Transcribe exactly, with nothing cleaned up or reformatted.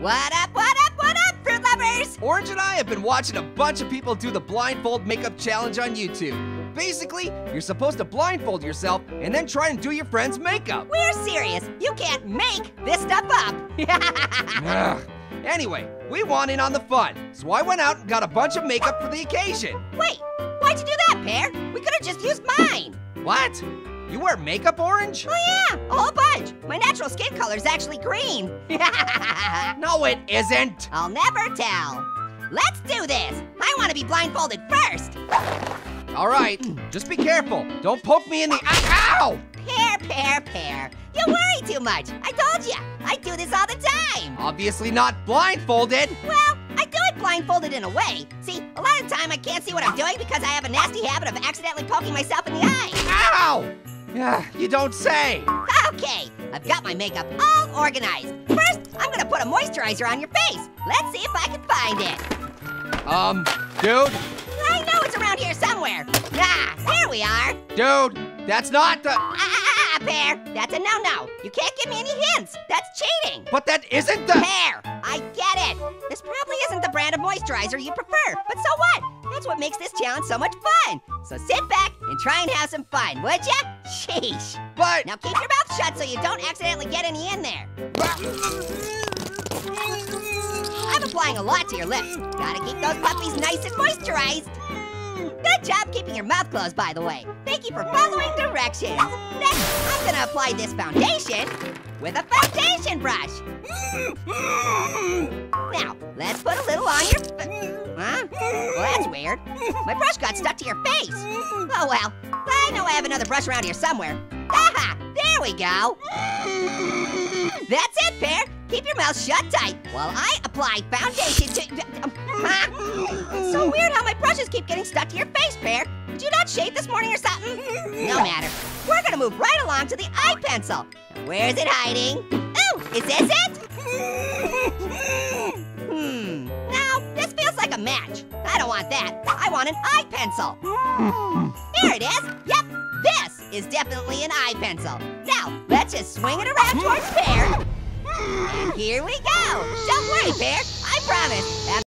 What up, what up, what up, fruit lovers? Orange and I have been watching a bunch of people do the blindfold makeup challenge on YouTube. Basically, you're supposed to blindfold yourself and then try and do your friend's makeup. We're serious. You can't make this stuff up. Ugh. Anyway, we want in on the fun, so I went out and got a bunch of makeup for the occasion. Wait, why'd you do that, Pear? We could have just used mine. What? You wear makeup, Orange? Oh yeah, a whole bunch. My natural skin color is actually green. No, it isn't. I'll never tell. Let's do this. I want to be blindfolded first. All right, just be careful. Don't poke me in the eye. Ow! Pear, Pear, Pear. You worry too much. I told ya. I do this all the time. Obviously not blindfolded. Well, I do it blindfolded in a way. See, a lot of the time I can't see what I'm doing because I have a nasty habit of accidentally poking myself in the eye. Ow! Yeah, you don't say. Okay, I've got my makeup all organized. First, I'm gonna put a moisturizer on your face. Let's see if I can find it. Um, dude? I know it's around here somewhere. Ah, here we are. Dude, that's not the... Ah, ah, ah, Pear, that's a no-no. You can't give me any hints. That's cheating. But that isn't the... Pear, I get it. This probably isn't the brand of moisturizer you prefer, but so what? That's what makes this challenge so much fun. So sit back and try and have some fun, would ya? Sheesh. But... Now keep your mouth shut so you don't accidentally get any in there. I'm applying a lot to your lips. Gotta keep those puppies nice and moisturized. Good job keeping your mouth closed, by the way. Thank you for following directions. Next, I'm gonna apply this foundation with a foundation brush. Now, let's put a little on your... Huh? Well, that's weird. My brush got stuck to your face. Oh well, I know I have another brush around here somewhere. Aha! There we go. That's it, Pear. Keep your mouth shut tight while I apply foundation to... Huh? So weird how my brushes keep getting stuck to your face, Pear. Did you not shave this morning or something? No matter. We're gonna move right along to the eye pencil. Now, where's it hiding? Ooh, is this it? Hmm, no, this feels like a match. I don't want that. I want an eye pencil. Here it is. Yep, this is definitely an eye pencil. Now, let's just swing it around towards Pear. And here we go. Don't worry, Pear. I promise.